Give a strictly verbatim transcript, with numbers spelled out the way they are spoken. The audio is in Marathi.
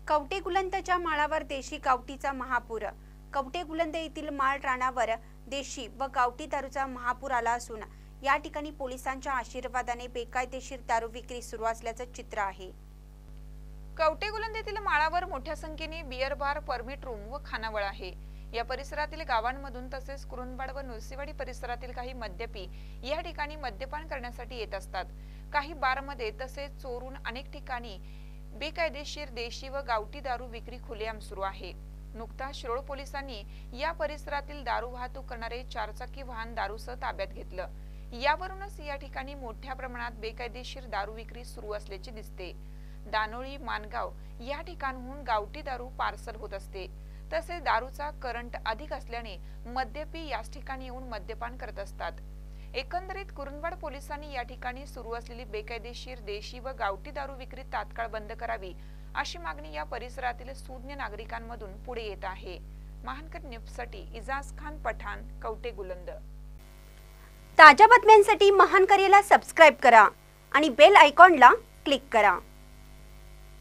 कवठे गुलंदच्या माळावर देशी गावठीचा महापूर। कवठे गुलंद येथील माळ रानावर देशी व गावठी दारूचा महापूर आला असून या ठिकाणी पोलिसांच्या आशीर्वादाने बेकायदेशीर दारू विक्री सुरू असल्याचं चित्र आहे। कवठे गुलंद येथील माळावर मोठ्या संख्येने बियर बार, परमिट रूम व खानावळ आहे। या परिसरातील गावांमधून तसेच कुरुंदवाड व नृसिंहवाडी परिसरातील काही मद्यपी या ठिकाणी मद्यपान करण्यासाठी येत असतात। काही बारमध्ये तसेच चोरून अनेक ठिकाणी बेकायदेशीर देशी व गावठी दारू विक्री खुलेआम सुरू आहे। नुकताच शिरोळ पोलिसांनी या परिसरातील दारू वाहतूक करणारे चारचाकी वाहन दारूसह ताब्यात घेतलं। यावरूनच या ठिकाणी मोठ्या प्रमाणात बेकायदेशीर दारू विक्री सुरू असल्याचे दिसते। दानोळी, मानगाव या ठिकाणाहून गावठी दारू पार्सल होत असते। तसेच दारूचा करंट अधिक असल्याने मद्यपी याच ठिकाणी येऊन मद्यपान करत असतात। एकंदरीत कुरुंदवाड पोलिसांनी या ठिकाणी सुरू असलेली बेकायदेशीर देशी व गावठी दारू विक्री तात्काळ बंद करावी अशी मागणी या परिसरातील सुज्ञ नागरिकांमधून पुढे येत आहे। महानकर न्यूजसाठी इजाज खान पठाण, कवठे गुलंद। ताज्या बातम्यांसाठी महानकरेला सबस्क्राइब करा आणि बेल आयकॉनला क्लिक करा।